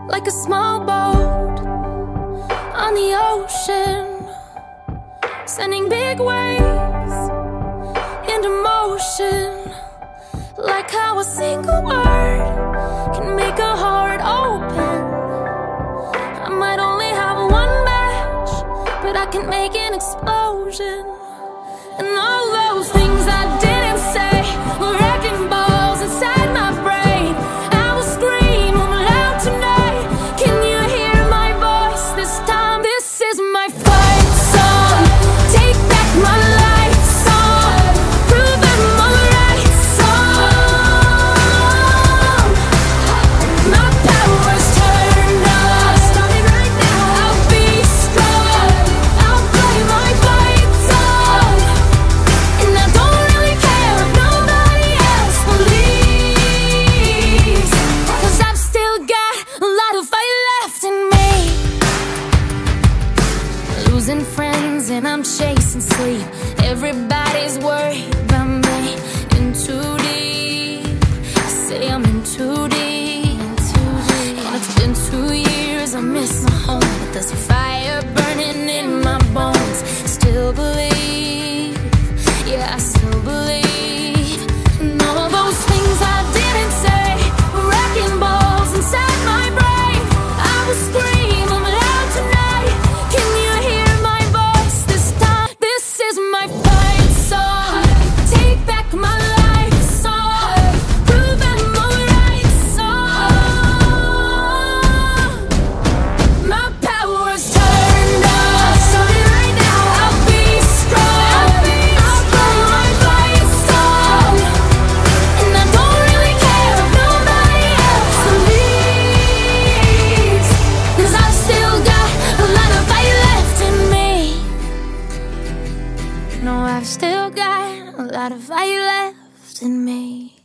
like a small boat on the ocean, sending big waves into motion. Like how a single word can make a heart open. I might only have one match, but I can make an explosion. And all those things I didn't say were wrecking balls inside my brain. I will scream loud tonight. Can you hear my voice this time? This is my fight song. Take back my life song. Prove I'm alright song. My power's turned on. Starting right now. I'll be strong. I'll play my fight song. And I don't really care if nobody else believes, 'cause I've still got a lot of fight left in me. Losing friends and I'm chasing sleep. Everybody's worried about me. In too deep. I say I'm in too deep. And it's been 2 years, I miss my home, but there's a fire burning in my bones. Still believe, yeah, I still believe. And all those things I didn't say were wrecking balls inside my brain. I will scream loud tonight. Can you hear my voice this time? This is my fight song. Take back my life song. Prove I'm alright song. My power's turned on. Starting right now. I'll be strong. I'll play my fight song. And I don't really care if nobody else believes, 'cause I've still got a lot of fight left in me. No, I've still got a lot of fight left in me.